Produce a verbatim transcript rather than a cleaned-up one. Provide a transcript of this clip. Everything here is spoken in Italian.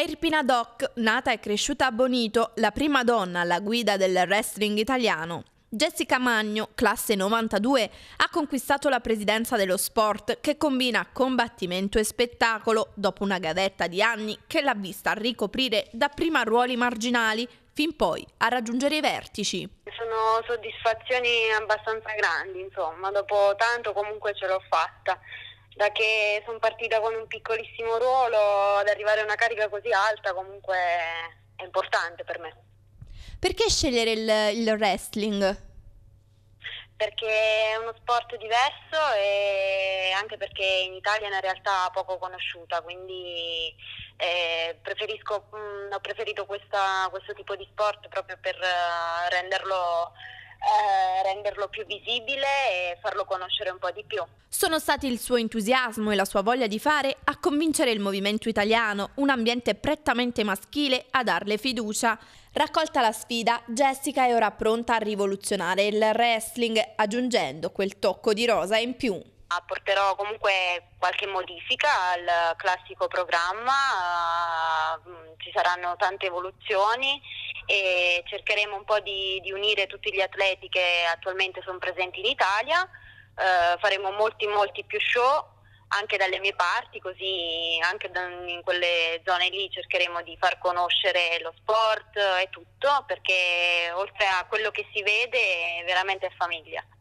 È Irpina Doc, nata e cresciuta a Bonito, la prima donna alla guida del wrestling italiano. Jessica Magno, classe novantadue, ha conquistato la presidenza dello sport che combina combattimento e spettacolo dopo una gavetta di anni che l'ha vista ricoprire dapprima ruoli marginali fin poi a raggiungere i vertici. Sono soddisfazioni abbastanza grandi, insomma, dopo tanto comunque ce l'ho fatta. Da che sono partita con un piccolissimo ruolo ad arrivare a una carica così alta comunque è importante per me. Perché scegliere il, il wrestling? Perché è uno sport diverso e anche perché in Italia è una realtà poco conosciuta, quindi eh, preferisco, mh, ho preferito questa, questo tipo di sport proprio per uh, renderlo, uh, renderlo più visibile e farlo conoscere un po' di più. Sono stati il suo entusiasmo e la sua voglia di fare a convincere il movimento italiano, un ambiente prettamente maschile, a darle fiducia. Raccolta la sfida, Jessica è ora pronta a rivoluzionare il wrestling, aggiungendo quel tocco di rosa in più. Apporterò comunque qualche modifica al classico programma, uh, ci saranno tante evoluzioni e cercheremo un po' di, di unire tutti gli atleti che attualmente sono presenti in Italia. Uh, faremo molti molti più show anche dalle mie parti, così anche in quelle zone lì cercheremo di far conoscere lo sport e tutto, perché oltre a quello che si vede veramente è famiglia.